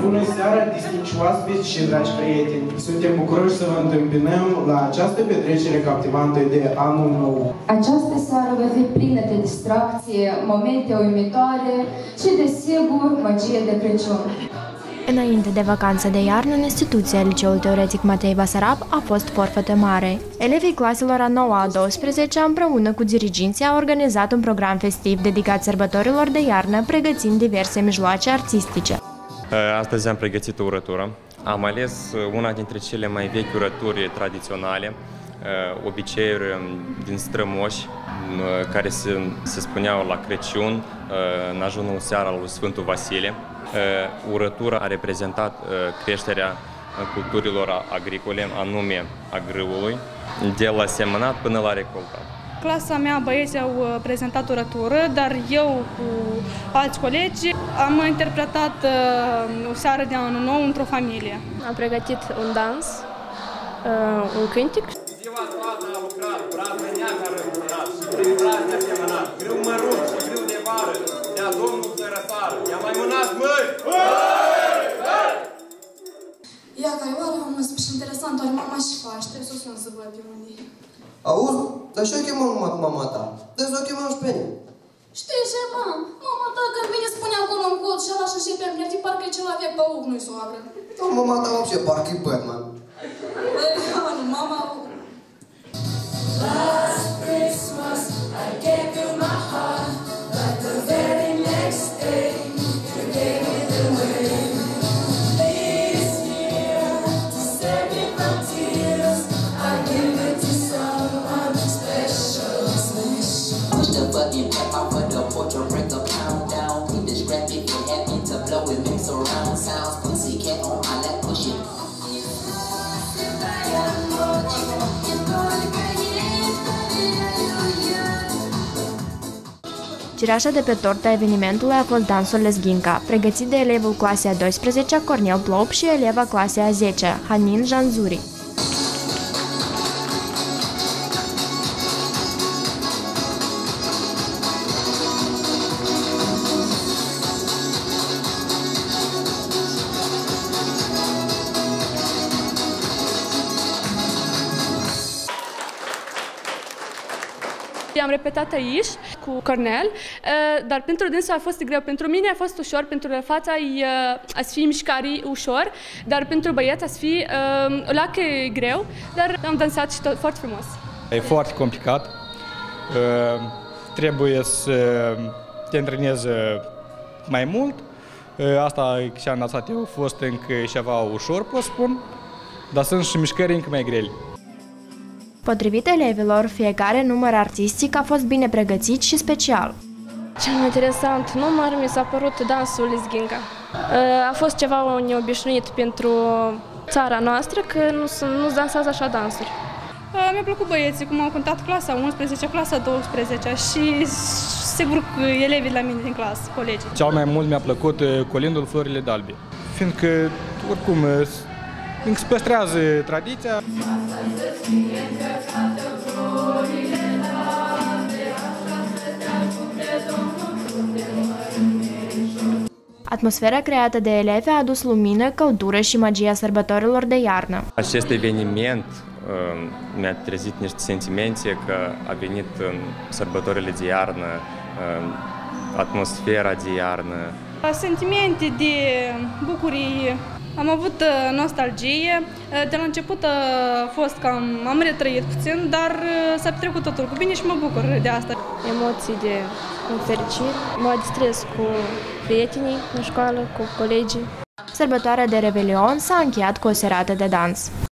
Bună seara, distinși oaspeți și dragi prieteni! Suntem bucuroși să vă întâmpinăm la această petrecere captivantă de Anul Nou. Această seară va fi plină de distracție, momente uimitoare și, desigur, magie de Crăciun. Înainte de vacanța de iarnă, în instituția Liceul Teoretic Matei Basarab a fost forfete mare. Elevii claselor a 9-a, a 12-a, împreună cu diriginții, au organizat un program festiv dedicat sărbătorilor de iarnă, pregătind diverse mijloace artistice. Astăzi am pregătit o urătură. Am ales una dintre cele mai vechi urături tradiționale, obiceiuri din strămoși, care se spuneau la Crăciun, în ajunul seara lui Sfântul Vasile. Urătura a reprezentat creșterea culturilor agricole, anume a grâului, de la semănat până la recoltat. Clasa mea, băieții au prezentat urătură, dar eu cu alți colegi am interpretat o seară de Anul Nou într-o familie. Am pregătit un dans, un cântic. Ziua toată a lucrat, brazdă neagră răburnat și prin brazdă a semănat, grâu mărunt și grâu de vară, de-a Domnul să răsară, i-a mai mânat măi! Ia, că oare am spus și interesant, oare mama și faci, trebuie să o sun să văd pe unde e. Auzi? Dar și-o chemăm numai cu mama ta. Deci o chemăm și pe mine. Știi ce, mă? Mama ta când vine spune acolo în cod și ăla și pe mine, parcă e ceva vechi pe uc, nu-i soară. Da, mama ta вообще parcă e Batman. Nu, mama... Last Christmas I gave you my heart, but the very next day you gave it away. This year, to save me from tears, I give it to someone special. Push the button, cut off of the porch or break the pound down. Keep the strap if you happy to blow it, mix around sounds. Pussycat on my lap, push it. Cireașa de pe torta evenimentului a fost dansul Lezghinca, pregătit de elevul clasei a 12-a Cornel Plop și eleva clasei a 10-a Hanin Janzuri. Am repetat aici cu Cornel, dar pentru dânsul a fost greu. Pentru mine a fost ușor, pentru fața a fi mișcării ușor, dar pentru băieți a fi lacă greu, dar am dansat și tot foarte frumos. E foarte complicat. Trebuie să te antrenezi mai mult. Asta ce am dansat eu a fost încă ceva ușor, pot spun, dar sunt și mișcări încă mai grele. Potrivit elevilor, fiecare număr artistic a fost bine pregătit și special. Cel mai interesant număr mi s-a părut dansul Lezghinca. A fost ceva neobișnuit pentru țara noastră, că nu dansează așa dansuri. Mi-a plăcut băieții, cum au contat clasa 11, clasa 12 și sigur că elevii la mine din clasă, colegii. Cel mai mult mi-a plăcut colindul Florile d'Albe, fiindcă, oricum, încă se păstrează tradiția. Atmosfera creată de elevi a adus lumină, căldură și magia sărbătorilor de iarnă. Acest eveniment mi-a trezit niște sentimente că a venit în sărbătorile de iarnă, atmosfera de iarnă. Sentimente de bucurie. Am avut nostalgie. De la început a fost că am retrăit puțin, dar s-a petrecut totul cu bine și mă bucur de asta. Emoții de fericire. Mă distrez cu prietenii în școală, cu colegii. Sărbătoarea de Revelion s-a încheiat cu o serată de dans.